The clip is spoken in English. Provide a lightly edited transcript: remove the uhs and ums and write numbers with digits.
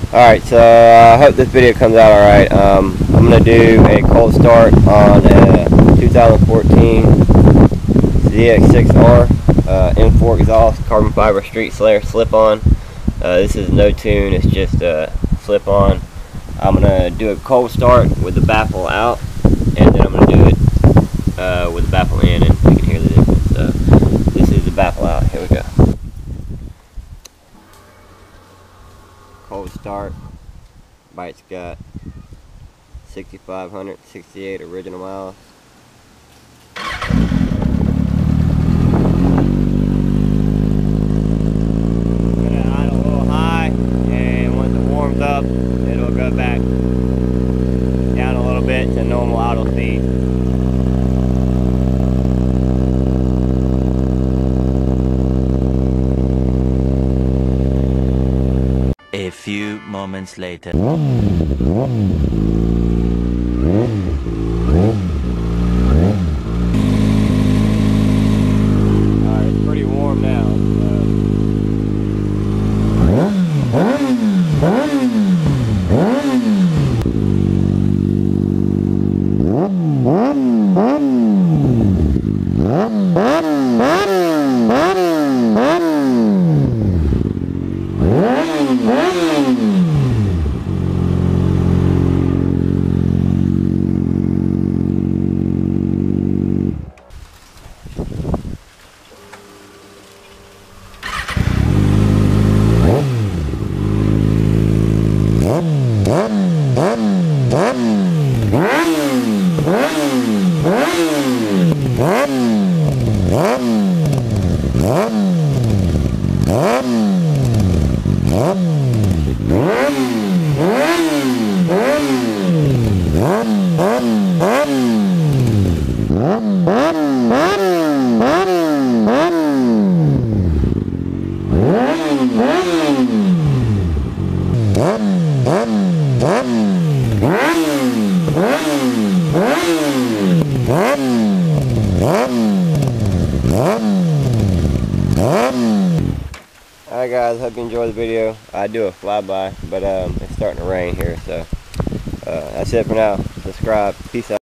Alright, so I hope this video comes out alright. I'm going to do a cold start on a 2014 ZX6R M4 exhaust carbon fiber street slayer slip-on. This is no tune, it's just a slip-on. I'm going to do a cold start with the baffle out, and then I'm going to do it with the baffle in, and you can hear the difference. So this is the baffle out. Here we go. Cold start. Bike's got 6,568 original miles. Gonna idle a little high, and once it warms up, it'll go back down a little bit to normal idle speed. A few moments later. Alright, it's pretty warm now. Alright guys, hope you enjoyed the video. I do a flyby, but it's starting to rain here, so that's it for now. Subscribe. Peace out.